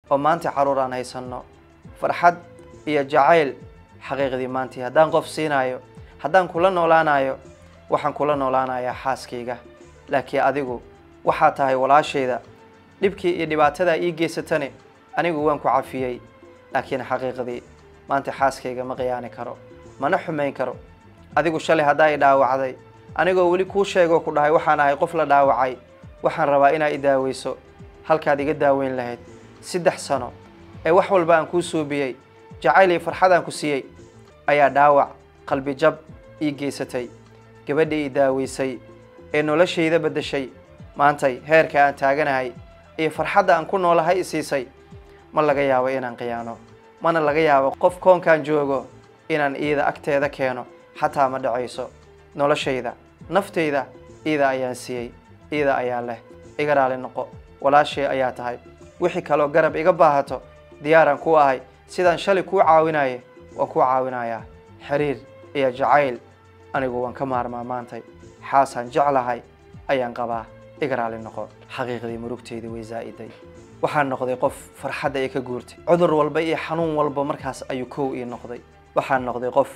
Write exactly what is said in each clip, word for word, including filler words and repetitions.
oo maanta caruur aan haysano farxad iyo jacayl xaqiiqdii maanta haddaan qof siinayo haddaan kula noolaanayo waxaan kula noolaanayaa xaaskayga laakiin adigu waxa tahay walaashayda dhibkii iyo dhibaatada ii geysatane anigu waan ku cafiyay laakiin xaqiiqdii maanta xaaskayga ma qiyaani karo mana xumeyn karo adigu shalay hadaa i dhaawacday anigoo wali ku sheego ku dhahay waxaan ahay qof la dhaawacay waxaan rabaa inaa i daaweyso halkaad iga daaweyn lahayd saddex sano ee wax walba aan ku soobiyay jacayl iyo farxad aan ku siiyay ayaa dhaawac qalbi jab ii geysatay gabadhii i daaweysay ee noloshayda bedeshay maantay heerka aan taaganahay iyo farxadda aan ku noolahay isiisay ma laga yaabo inaan qiyaano mana laga yaabo qof koonkan joogo inaan iida agteeda keeno xataa ma dhacayso noloshayda naftayda iida ayaan siiyay iida ayaa leh iga raali noqo walaashay ayaa tahay wixii kale garab iga baahato diyaaran ku ahay sidaan shalay ku caawinaaye waan ku caawinayaa xiriir iyo jacayl anigu waan ka maarmaa maantay xaasan jeclahay ayaan qabaa iga raali noqo xaqiiqdii murugteedii way zaa'iday waxaan noqday qof farxadda ay ka guurtay cudur walba iyo xanuun walba markaas ayuu kow ii noqday waxaan noqday qof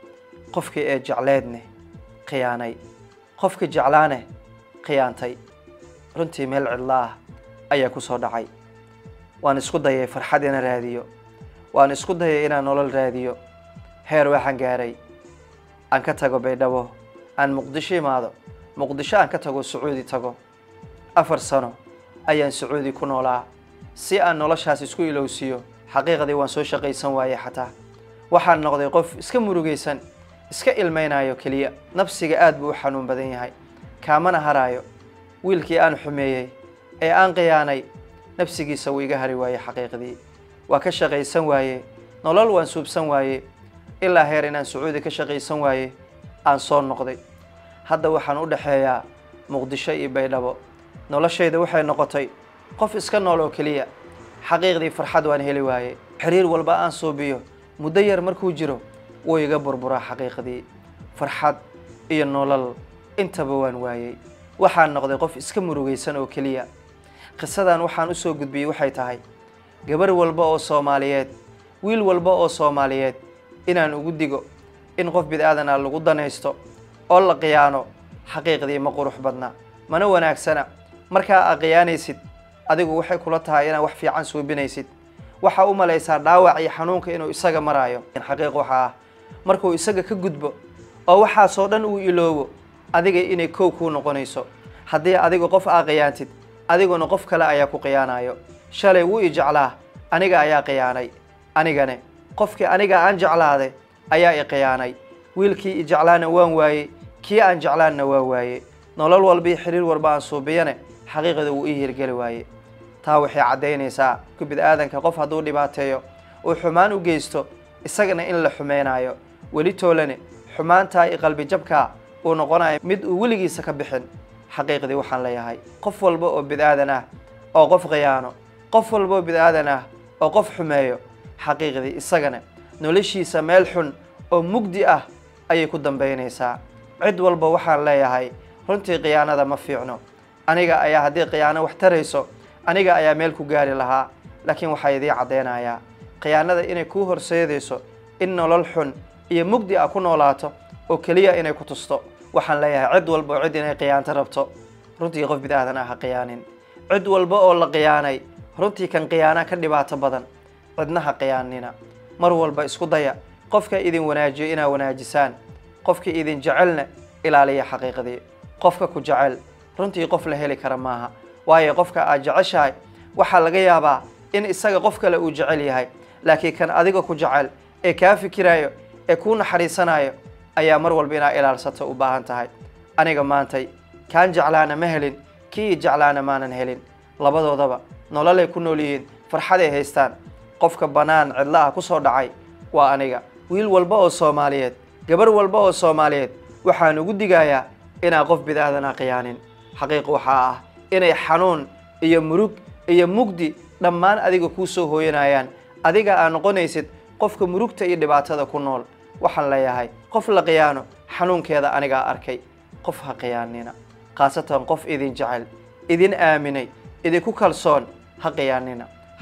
qofkii ee jecleedne khiyaanay qofkii jeclaane khiyaantay runtii meel cidla ah ayaa ku soo dhacay waan isku dayay farxad inaan raadiyo waan isku dayay inaan nolol raadiyo heer waxaan gaaray aan ka tago Baydhabo aan Muqdisho imaado Muqdisho aan ka tago Sacuudi tago afar sano ayaan Sacuudi ku noolaa si aan noloshaas isku ilowsiyo xaqiiqdii waan soo shaqaysan waayay xataa waxaan noqday qof iska murugaysan iska ilmeynayo kaliya nafsiga aad buu xanuun badan yahay kaamana haraayo wiilkii aan xumeeyay ee aan qiyaanay nafsigiisa wuu iga hari waayay xaqiiqdii waa ka shaqaysan waayay nolol waan suubsan waayay ilaa heer inaan Sacuudi ka shaqaysan waayay aan soo noqday hadda waxaan u dhaxeeyaa Muqdisho iyo Baydhabo noloshayda waxay noqotay qof iska nool oo kaliya xaqiiqdii farxad waan heli waayay xiriir walba aan soobiyo muddo yar markuu jiro wuu iga burburaa xaqiiqdii farxad iyo nolol intaba waan waayay waxaan noqday qof iska murugaysan oo kaliya qisadan waxaan u soo gudbiyay waxay tahay gabar walba oo Soomaaliyeed wiil walba oo Soomaaliyeed inaan ugu digo in qof bid'aadan ah lagu danaysto oo la qiyaano xaqiiqdii ma qurux badna mana wanaagsana marka aad qiyaanaysid adigu waxay kula tahay inaa wax fiican suubinaysid waxa u malaysaa dhaawac iyo xanuunka inuu isaga maraayo xaqiiq waxa ah markuu isaga ka gudbo oo waxa soo dhan uu iloobo adiga inay koow ku noqonayso hadii adigu qof aad qiyaantid adiguna qof kale ayaa ku qiyaanayo shalay wuu i jeclaa aniga ayaa qiyaanay anigane qofkii aniga aan jeclaaday ayaa i qiyaanay wiilkii i jeclaana waan waayay kii aan jeclaana waan waayay nolol walba iyo xiriir walba aan suubiyane xaqiiqada uu ii hirgeli waayay taa waxay cadeynaysaa ku bid'aadanka qof hadduu dhibaateeyo oo xumaan u geysto isagana in la xumeenayo weli toolane xumaanta iyo qalbi jabka uu noqonayo mid uu weligiisa ka bixin xaqiiqdii waxaan leeyahay qof walba oo bid'aadan ah oo qof qiyaano qof walba oo bid'aadan ah oo qof xumeeyo xaqiiqdii isagana noloshiisa meel xun oo mugdi ah ayay ku dambeynaysaa cid walba waxaan leeyahay runtii qiyaanada ma fiicno aniga ayaa hadii qiyaano wax tarayso aniga ayaa meel ku gaari lahaa laakiin waxa idii cadeynayaa qiyaanada inay ku horseedayso in nolol xun iyo mugdi ah ku noolaato oo kaliya inay ku tusto waxaan leeyahay cid walba cid inay qiyaanto rabto runtii qof bid'aadan ah qiyaanin cid walba oo la qiyaanay runtii kan qiyaana ka dhibaato badan cidnaha qiyaanina mar walba isku daya qofka idin wanaajiyo inaa wanaajisaan qofka idin jecelna ilaaliya xaqiiqdii qofka ku jecel runtii qof la heli kara maaha waayo qofka aad jeceshahay waxa laga yaabaa in isaga qof kale uu jecel yahay laakiin kan adiga ku jecel ee ka fikirayo ee ku naxariisanayo ayaa mar walba inaa ilaalsato u baahan tahay aniga maantay kaan jeclaana ma helin kii jeclaana maanan helin labadoodaba nololay ku nool yihiin farxad ay haystaan qofka banaan cidla ah ku soo dhacay waa aniga wiil walba oo Soomaaliyeed gabar walba oo Soomaaliyeed waxaan ugu digayaa inaa qof bid'aadan ah qiyaanin xaqiiq waxa ah inay xanuun iyo murug iyo mugdi dhammaan adiga ku soo hooyanayaan adiga aan noqonaysid qofka murugta iyo dhibaatada ku nool waxaan leeyahay qof la qiyaano xanuunkeeda aniga arkay qof ha qiyaanina qaasatan qof idin jecel idin aaminay idin ku kalsoon ha qiyaanina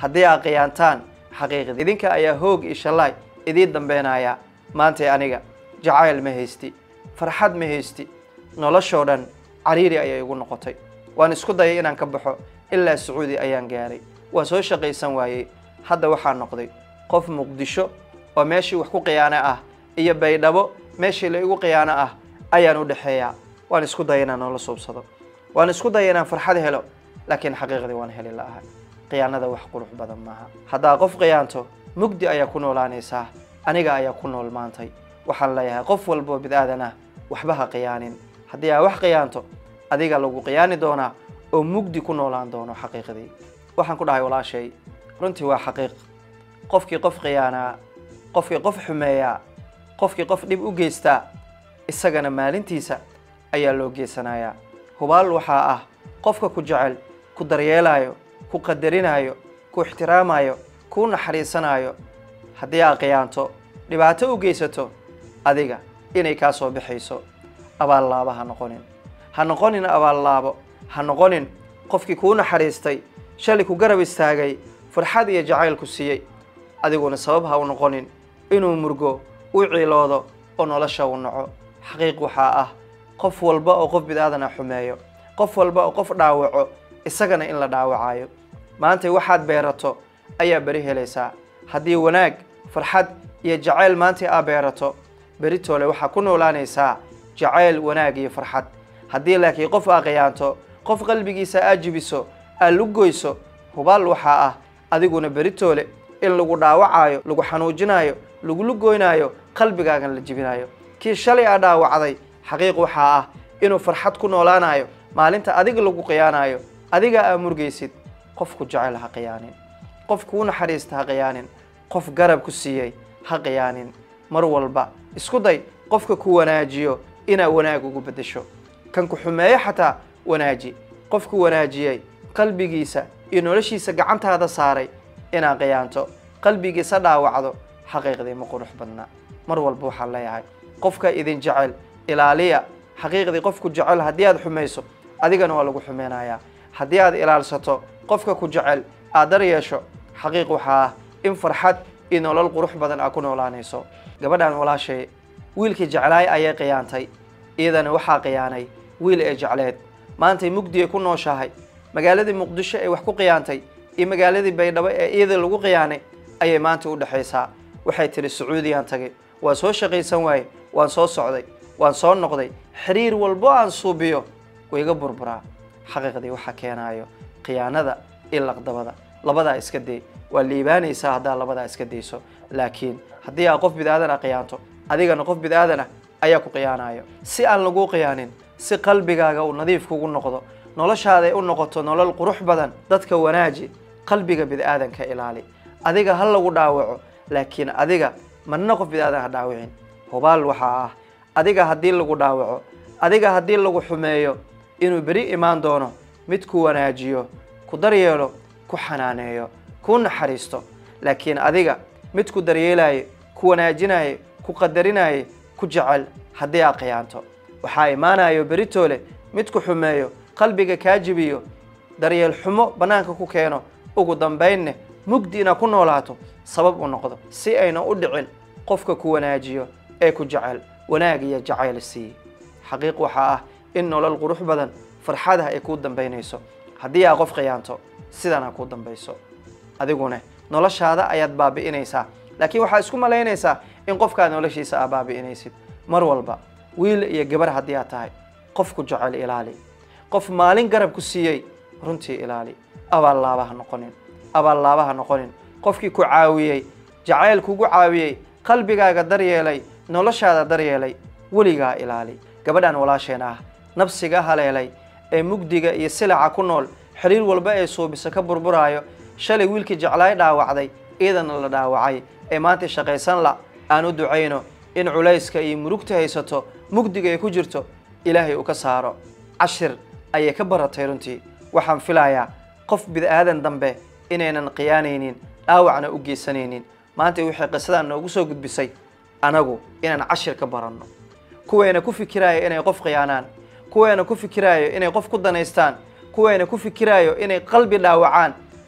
haddii aad khiyaantaan xaqiiqdii idinka ayaa hoog iyo shalay idiin dambeynaya maantay aniga jacayl ma haysti farxad ma haysti noloshoo dhan cariiri ayay igu noqotay waan isku dayay inaan ka baxo ilaa Sacuudi ayaan gaaray waan soo shaqaysan waayay hadda waxaan noqday qof Muqdisho oo meeshii wax ku qiyaano ah iyo Baydhabo meeshii la igu qiyaano ah ayaan u dhaxeeyaa waan isku dayay inaan nolol suubsado waan isku dayay inaan farxad helo laakiin xaqiiqdii waan heli la'ahay qiyaanada wax qurux badan maaha haddaa qof qiyaanto mugdi ayaa ku noolaanaysaa aniga ayaa ku nool maantay waxaan leeyahay qof walba bid'aadan ah waxba ha qiyaanin haddii aad wax qiyaanto adiga lagu qiyaani doonaa oo mugdi ku noolaan doono xaqiiqdii waxaan ku dhahay walaashay runtii waa xaqiiq qofkii qof qiyaanaa qofkii qof xumeeyaa qofkii qof dhib u geystaa isagana maalintiisa ayaa loo geysanayaa hubaal waxaa ah qofka ku jecel ku daryeelayo ku qadarinayo ku ixtiraamayo ku naxariisanayo haddii aad qiyaanto dhibaato u geysato adiga inay ka soo bixayso abaal laaba ha noqonin ha noqonin abaal laabo ha noqonin qofkii ku naxariistay shalay ku garab istaagay farxad iyo jacayl ku siiyay adiguna sabab ha u noqonin inuu murgo u ciiloodo oo nolosha u naco xaqiiq waxaa ah qof walba oo qof bid'aadan xumeeyo qof walba oo qof dhaawaco isagana in la dhaawacayo maanta waxaad beerato ayaa bari helaysaa haddii wanaag farxad iyo jacayl maanta aad beerato beritoole waxaa ku noolaanaysaa jacayl wanaag iyo farxad haddii laakiin qof aad qiyaanto qof qalbigiisa aad jibiso aad lugoyso hubaal waxaa ah adiguna beritoole in lagu dhaawacayo lagu xanuujinayo lagu lugoynayo qalbigaagan la jibinayo kii shalay aad dhaawacday xaqiiq waxaa ah inuu farxad ku noolaanayo maalinta adiga lagu qiyaanayo adiga aad murgaysid qofku jacayl ha qiyaanin qof ku naxariista ha qiyaanin qof garab ku siiyay ha qiyaanin mar walba isku day qofka ku wanaajiyo ina wanaag ugu bedesho kan ku xumeeyo xataa wanaaji qofku wanaajiyay qalbigiisa iyo noloshiisa gacantaada saaray ina qiyaanto qalbigiisa dhaawacdo xaqiiqdii ma qurux badna mar walba waxa leeyahay qofka idin jecel ilaaliya xaqiiqdii qofku jecel haddii aad xumayso adigana waa lagu xumeenayaa haddii aad ilaalsato qofka ku jecel aad dar yeesho xaqiiq waxaa ah in farxad iyo nolol qurux badan aad ku noolaanayso gabadhan walaashay wiilkii jeclaay ayay qiyaantay iyadana waxaa qiyaanay wiil ee jecleed maantay mugdi ay ku nooshahay magaaladii Muqdisho ay wax ku qiyaantay iyo magaaladii Baydhabo ee iyada lagu qiyaanay ayay maanta u dhaxaysaa waxay tiri Sacuudiyaan tagay waa soo shaqaysan waayay waan soo socday waan soo noqday xiriir walbo aan suubiyo wayga burburaa xaqiiqdii waxa keenayo qiyaanada iyo laqdabada labada iska day waa liibaanaysaa hadaa labada iska deyso laakiin haddii aad qof bid'aadan qiyaanto adigana qof bid'aadan ayaa ku qiyaanayo si aan lagu qiyaanin si qalbigaaga uu nadiif kugu noqdo noloshaada ay u noqoto nolol qurux badan dadka wanaaji qalbiga bid'aadanka ilaali adiga hal lagu dhaawaco laakiin adiga manna qof bid'aadan ha dhaawicin hubaal waxaa ah adiga haddii lagu dhaawaco adiga haddii lagu xumeeyo inuu beri imaan doono mid ku wanaajiyo ku daryeelo ku xanaaneeyo ku naxariisto laakiin adiga mid ku daryeelayo ku wanaajinayo ku qadarinayo ku jecel haddii aad qiyaanto waxaa imaanayo beritoole mid ku xumeeyo qalbiga kaa jibiyo daryeel xumo banaanka ku keeno ugu dambaynne mugdi inaad ku noolaato sabab u noqdo si ayna u dhicin qofka ku wanaajiyo ee ku jecel wanaag iyo jacayl sii xaqiiq waxaa ah in nolol qurux badan farxadaha ay ku dambaynayso haddii aad qof qiyaanto sidana ku dambayso adiguna noloshaada ayaad baabi'inaysaa laakiin waxaa isku malaynaysaa in qofka noloshiisa aad baabi'inaysid mar walba wiil iyo gabar haddii aad tahay qofku jecel ilaali qof maalin garab ku siiyay runtii ilaali abaal laabaha noqonin abaal laabaha noqonin qofkii ku caawiyay jacayl kugu caawiyay qalbigaaga daryeelay noloshaada daryeelay weligaa ilaali gabadhan walaasheen ah nafsiga haleelay ee mugdiga iyo silaca ku nool xiriir walba ee suubisa ka burburaayo shalay wiilkii jeclaay dhaawacday iyadana la dhaawacay ee maanta shaqaysan la aan u ducayno in culayska iyo murugta haysato mugdiga ay ku jirto ilaahay uu ka saaro cashir ayay ka baratay runtii waxaan filayaa qof bid'aadan dambe inaynan qiyaanaynin dhaawacna u geysanaynin maanta wixii qisadan noogu soo gudbisay anagu inaan cashir ka baranno kuweena ku fikiraayo inay qof qiyaanaan kuweena ku fikiraayo inay qof ku danaystaan kuweena ku fikiraayo inay qalbi dhaawacaan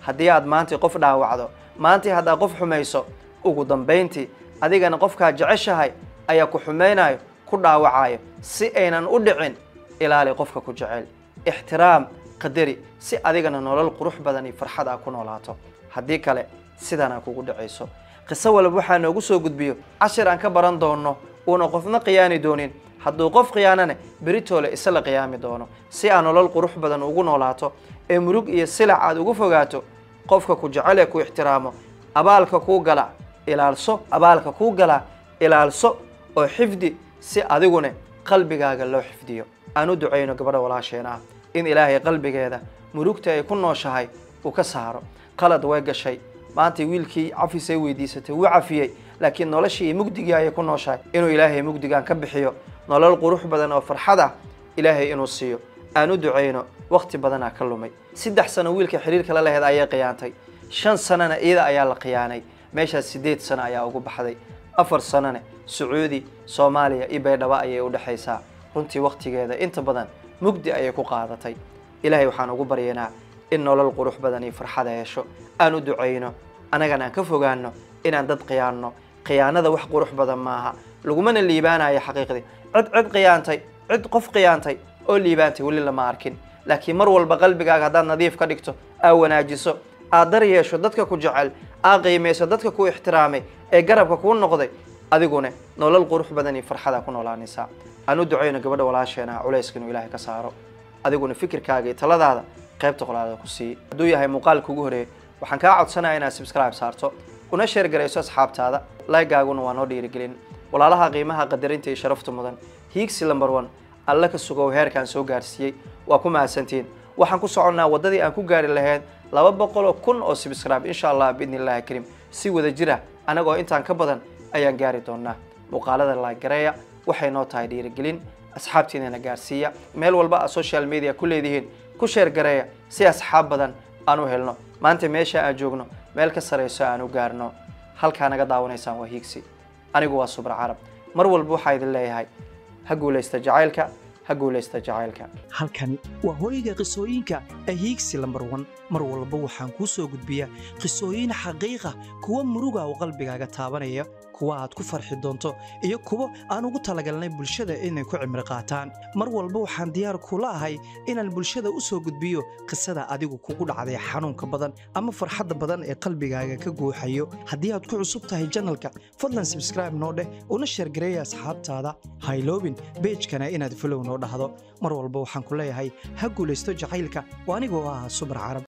haddii aad maanta qof dhaawacdo maanta haddaa qof xumayso ugu dambeyntii adigana qofkaa jeceshahay ayaa ku xumaynayo ku dhaawacayo si aynan u dhicin ilaali qofka ku jecel ixtiraam qadari si adigana nolol qurux badan iyo farxad ah ku noolaato haddii kale sidana kugu dhacayso qiso walba waxaa noogu soo gudbiyo cashir aan ka baran doono uuna qofna qiyaani doonin hadduu qof qiyaanane beritoole isla qiyaami doono si aan nolol qurux badan ugu noolaato ee murug iyo silac aad ugu fogaato qofka ku jecel ee ku ixtiraamo abaalka kuu gala ilaalso abaalka kuu gala ilaalso oo xifdi si adiguna qalbigaaga loo xifdiyo aan u duceyno gabadha walaasheena in ilaahay qalbigeeda murugta ay ku nooshahay uu ka saaro qalad way gashay maanta wiilkii cafis ay weydiisatay wuu cafiyey laakiin noloshii mugdiga ay ku nooshahay inuu ilaahay mugdigan ka bixiyo nolol qurux badan oo farxad ah ilaahay inuu siiyo aan u duceyno waqti badan ka lumay saddex sano wiilka xiriirka la lahayd ayay qiyaantay shan sanana iyada ayaa la qiyaanay meeshaas sideed sano ayaa ugu baxday afar sanana Sacuudi Soomaaliya iyo Baydhabo ayay u dhaxaysaa runtii waqtigeeda inta badan mugdi ayay ku qaadatay ilaahay waxaan ugu baryeynaa in nolol qurux badan iyo farxad yeesho aan u duceyno anagana ka fogaano inaan dad qiyaano qiyaanada wax qurux badan maaha lagumana liibaanayo xaqiiqdii cid cid qiyaantay cid qof qiyaantay oo liibaantay wali lama arkin laakiin mar walba qalbigaaga hadaad nadiif ka dhigto aa wanaajiso aad dar yeesho dadka ku jecel aa qiimeyso dadka ku ixtiraamay ee garabka ku noqday adiguna nolol qurux badan iyo farxad ku noolaanaysa aan u duceyno gabadha walaasheena culayska inuu ilaahay ka saaro adiguna fikirkaaga iyo taladaada qaybta qolaada ku sii haduu yahay muuqaalka ugu horeeyay waxaan ka codsanayaa inaad subscribe saarto una share gareyso asxaabtaada like-gaaguna waa noo dhiirigelin walaalaha qiimaha qadarinta iyo sharafta mudan hiigsi number one alla ka sugo heerkan soo gaarsiiyay waa ku mahadsantiin waxaan ku soconaa wadadii aan ku gaari lahayn laba boqol oo kun oo subscribe insha Allah biidnillaahi kariim si wada jira anagoo intaan ka badan ayaan gaari doonaa muuqaalada like gareeya waxay noo tahay dhiirigelin asxaabtiina gaarsiiya meel walba social media ku leedihiin ku share gareeya si asxaab badan aan u helno maanta meesha aan joogno meel ka sareyso aan u gaarno halka naga daawanaysaan waa hiigsi anigu waa Subra Carab mar walba waxa idin leeyahay ha guuleysta jacaylka ha guuleysta jacaylka halkani waa hooyga qisooyinka hiigsi number one mar walba waxaan ku soo gudbiyaa qisooyin xaqiiqa kuwa muruga oo qalbigaaga taabanaya kuwa aad ku farxi doonto iyo kuwa aan ugu talagalnay bulshada inay ku cimri qaataan mar walba waxaan diyaar kula ahay inaan bulshada u soo gudbiyo qisada adigu kugu dhacday xanuunka badan ama farxadda badan ee qalbigaaga ka guuxayo haddii aad ku cusub tahay channelka fadlan subscribe noo dheh una share gareeya asxaabtaada ha iloobin page-kana inaad follow noo dhahdo mar walba waxaan ku leeyahay ha guuleysto jacaylka waa anigoo ah Subra Carab